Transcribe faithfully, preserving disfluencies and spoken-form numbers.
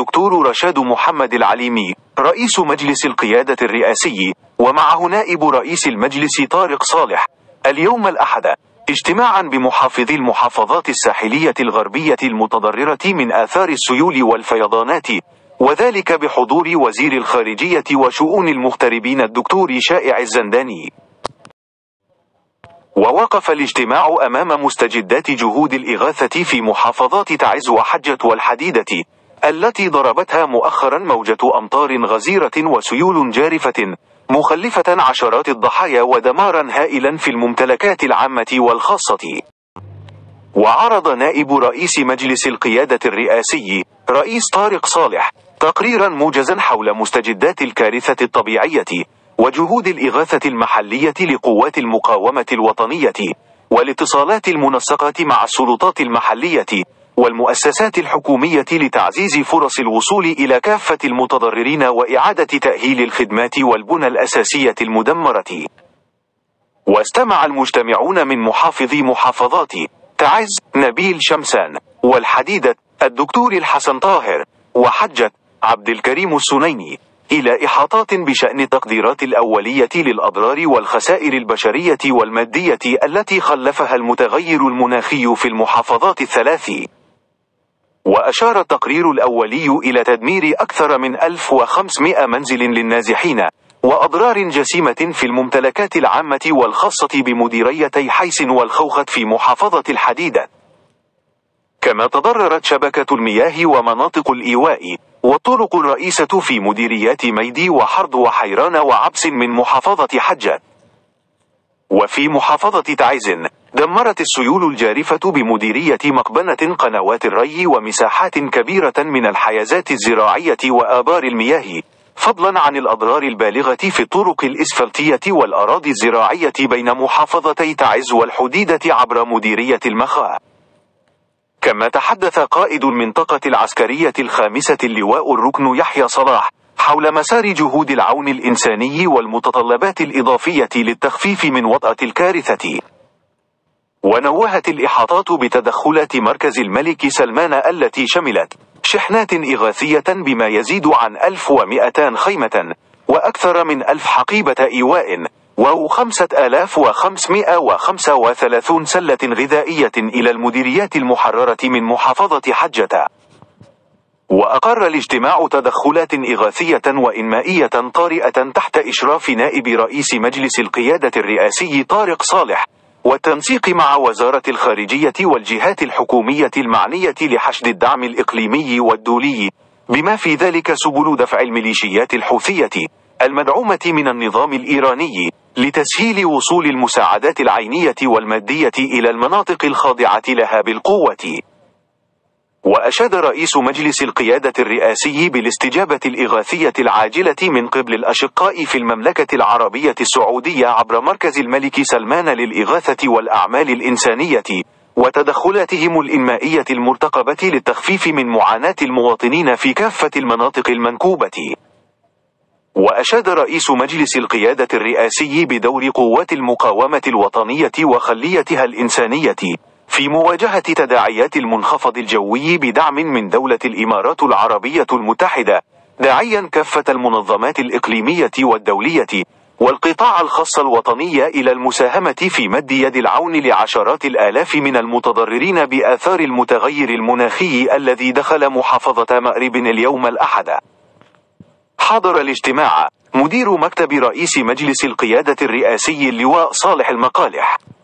الدكتور رشاد محمد العليمي رئيس مجلس القيادة الرئاسي، ومعه نائب رئيس المجلس طارق صالح، اليوم الأحد اجتماعا بمحافظي المحافظات الساحلية الغربية المتضررة من آثار السيول والفيضانات، وذلك بحضور وزير الخارجية وشؤون المغتربين الدكتور شائع الزنداني. ووقف الاجتماع أمام مستجدات جهود الإغاثة في محافظات تعز وحجة والحديدة التي ضربتها مؤخرا موجة أمطار غزيرة وسيول جارفة مخلفة عشرات الضحايا ودمارا هائلا في الممتلكات العامة والخاصة. وعرض نائب رئيس مجلس القيادة الرئاسي رئيس طارق صالح تقريرا موجزا حول مستجدات الكارثة الطبيعية وجهود الإغاثة المحلية لقوات المقاومة الوطنية والاتصالات المنسقة مع السلطات المحلية والمؤسسات الحكومية لتعزيز فرص الوصول إلى كافة المتضررين وإعادة تأهيل الخدمات والبنى الأساسية المدمرة. واستمع المجتمعون من محافظي محافظات تعز نبيل شمسان والحديدة الدكتور الحسن طاهر وحجة عبد الكريم السنيني إلى إحاطات بشأن التقديرات الأولية للأضرار والخسائر البشرية والمادية التي خلفها المتغير المناخي في المحافظات الثلاث. وأشار التقرير الأولي إلى تدمير أكثر من ألف وخمسمائة منزل للنازحين وأضرار جسيمة في الممتلكات العامة والخاصة بمديريتي حيس والخوخة في محافظة الحديدة. كما تضررت شبكة المياه ومناطق الإيواء والطرق الرئيسة في مديريات ميدي وحرض وحيران وعبس من محافظة حجة. وفي محافظة تعز دمرت السيول الجارفة بمديرية مقبنة قنوات الري ومساحات كبيرة من الحيازات الزراعية وآبار المياه، فضلا عن الأضرار البالغة في الطرق الإسفلتية والأراضي الزراعية بين محافظتي تعز والحديدة عبر مديرية المخا. كما تحدث قائد المنطقة العسكرية الخامسة اللواء الركن يحيى صلاح حول مسار جهود العون الإنساني والمتطلبات الإضافية للتخفيف من وطأة الكارثة. ونوهت الإحاطات بتدخلات مركز الملك سلمان التي شملت شحنات إغاثية بما يزيد عن ألف ومئتين خيمة وأكثر من ألف حقيبة إيواء وخمسة آلاف وخمسمائة وخمسة وثلاثين سلة غذائية إلى المديريات المحررة من محافظة حجة. وأقر الاجتماع تدخلات إغاثية وإنمائية طارئة تحت إشراف نائب رئيس مجلس القيادة الرئاسي طارق صالح والتنسيق مع وزارة الخارجية والجهات الحكومية المعنية لحشد الدعم الإقليمي والدولي، بما في ذلك سبل دفع الميليشيات الحوثية المدعومة من النظام الإيراني لتسهيل وصول المساعدات العينية والمادية إلى المناطق الخاضعة لها بالقوة. وأشاد رئيس مجلس القيادة الرئاسي بالاستجابة الإغاثية العاجلة من قبل الأشقاء في المملكة العربية السعودية عبر مركز الملك سلمان للإغاثة والأعمال الإنسانية وتدخلاتهم الإنمائية المرتقبة للتخفيف من معاناة المواطنين في كافة المناطق المنكوبة. وأشاد رئيس مجلس القيادة الرئاسي بدور قوات المقاومة الوطنية وخليتها الإنسانية في مواجهة تداعيات المنخفض الجوي بدعم من دولة الإمارات العربية المتحدة، داعيا كافة المنظمات الإقليمية والدولية والقطاع الخاص الوطني إلى المساهمة في مد يد العون لعشرات الآلاف من المتضررين بآثار المتغير المناخي الذي دخل محافظة مأرب اليوم الأحد. حضر الاجتماع مدير مكتب رئيس مجلس القيادة الرئاسي اللواء صالح المقالح.